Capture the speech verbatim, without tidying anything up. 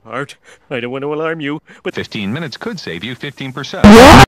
Art, I don't want to alarm you, but fifteen minutes could save you fifteen percent.